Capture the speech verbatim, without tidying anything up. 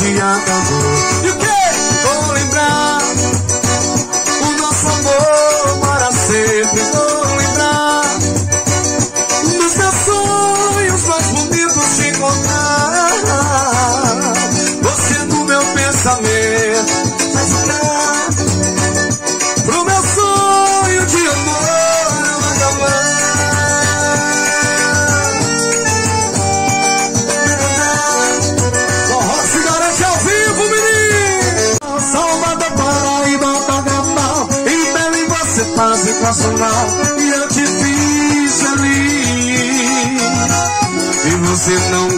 que acabou. E o quê? Vou lembrar o nosso amor para sempre. Vou lembrar dos meus sonhos mais bonitos de encontrar. Você no meu pensamento vai ficar pro meu sonho de amor não acabar. Forró se garante ao vivo, menino. Salvador, Paraíba, Carnaval, em Belém você faz equacional e eu te fiz feliz. E você não